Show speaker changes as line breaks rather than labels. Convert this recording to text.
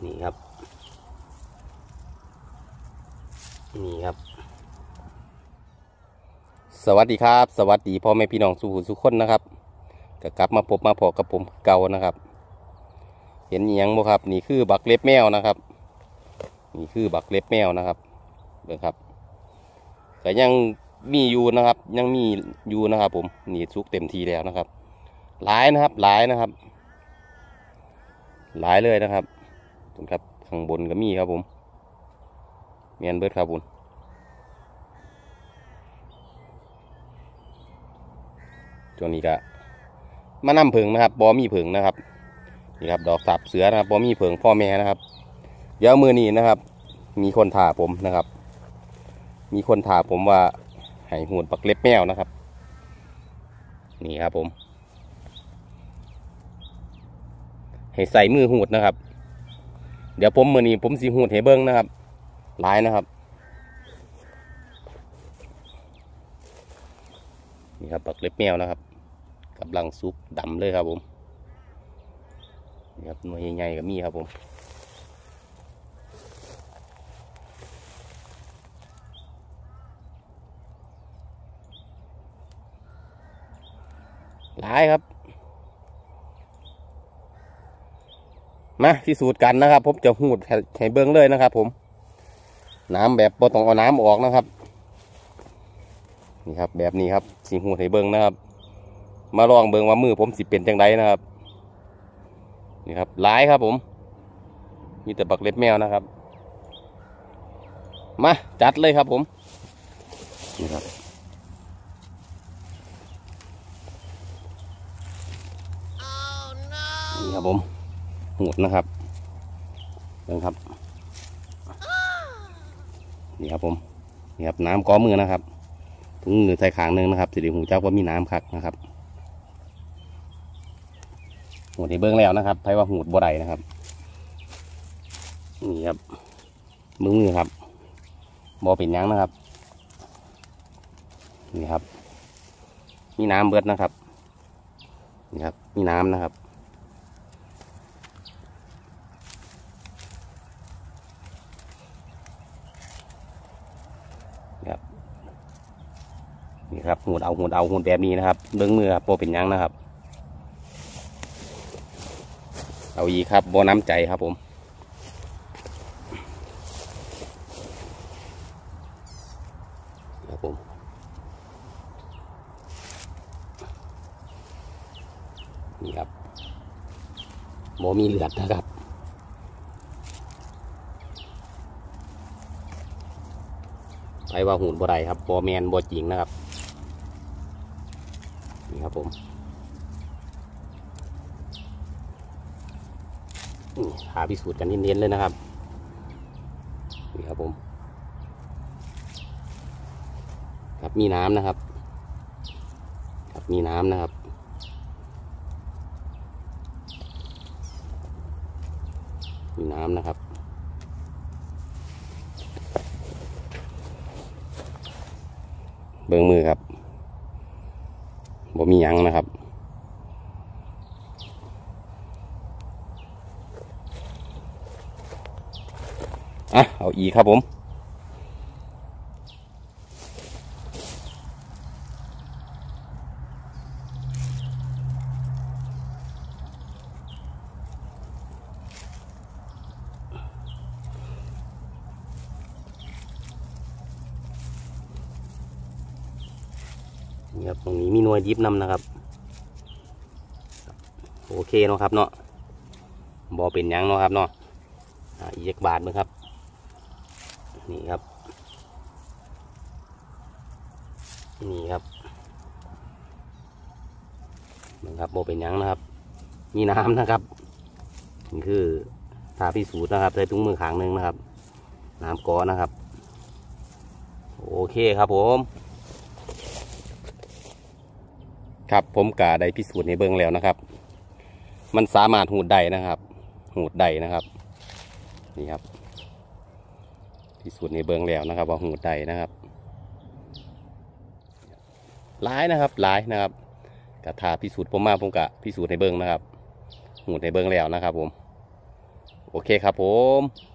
นี่ครับนี่ครับสวัสดีครับสวัสดีพ่อแม่พี่น้องสุขคนนะครับก็กลับมาพบมาพอกับผมเก่านะครับเห็นยังบ่ครับนี่คือบักเล็บแมวนะครับนี่คือบักเล็บแมวนะครับเบิ่งครับแต่ยังมีอยู่นะครับยังมีอยู่นะครับผมนี่สุกเต็มทีแล้วนะครับหลายนะครับหลายนะครับหลายเลยนะครับครับข้างบนก็มีครับผมเมียนเบิดครับผมช่วงนี้ก็มานำผึ่งนะครับบอมีผึ่งนะครับนี่ครับดอกสับเสือนะครับบอมีผึ่งพ่อแม่นะครับเดี๋ยวมือนี้นะครับมีคนถามผมนะครับมีคนถามผมว่าให้หูดบักเล็บแมวนะครับนี่ครับผมให้ใส่มือหูดนะครับเดี๋ยวผมมือนี้ผมสีหูดให้เบิ้งนะครับหลายนะครับนี่ครับบักเล็บแมวนะครับกำลังสุกดำเลยครับผมนี่ครับหน่วยใหญ่ๆก็มีครับผมหลายครับมาพิสูจน์กันนะครับผมจะหูดให้เบิ้งเลยนะครับผมน้ำแบบบ่ต้องเอาน้ำออกนะครับนี่ครับแบบนี้ครับสีหูดให้เบิ้งนะครับมาลองเบิ้งว่ามือผมสิเป็นจังไดนะครับนี่ครับหลายครับผมมีแต่บักเล็บแมวนะครับมาจัดเลยครับผมนี่ครับนี่ครับผมหูดนะครับเบิ้งครับนี่ครับผมนี่ครับน้ำก้อมือนะครับถุงมือใส่ขางหนึ่งนะครับสิริหูเจ้าว่ามีน้ำคักนะครับหูดให้เบิ้งแล้วนะครับไพ่ว่าหูดบ่ได้นะครับนี่ครับมือครับบ่เป็นยังนะครับนี่ครับมีน้ำเบิดนะครับนี่ครับมีน้ำนะครับนี่ครับหูดเอาหูดแบบนี้นะครับเบิ้งมือครับบ่เป็นยังนะครับเอาอีกครับบ่น้ำใจครับผมครับผมนี่ครับบ่มีเลือดนะครับไปว่าหูดบ่ได้ครับบ่แมนบ่จริงนะครับนี่ครับผมหาพิสูจน์กันเน้นๆเลยนะครับนี่ครับผมครับมีน้ำนะครับครับมีน้ำนะครับมีน้ำนะครับเบิ่งมือครับบ่มีหยังนะครับอ่ะเอาอีกครับผมนี่ครับตรงนี้มีหน่วยยิบนำนะครับโอเคเนาะครับเนาะบ่เป็นหยังเนาะครับเนาะอีกบาทนึงครับนี่ครับนี่ครับนะครับบ่เป็นหยังนะครับมีน้ำนะครับนี่คือทาพิสูจน์นะครับใส่ถุงมือขางหนึ่งนะครับน้ำก้อนนะครับโอเคครับผมครับผมกะได้พิสูจน์ในเบื้องแล้วนะครับมันสามารถหูดได้นะครับหูดได้นะครับนี่ครับพิสูจน์ในเบื้องแล้วนะครับว่าหูดได้นะครับหลายนะครับหลายนะครับกะทาพิสูจน์ผมมาผมกะพิสูจน์ในเบื้องนะครับหูดในเบื้องแล้วนะครับผมโอเคครับผม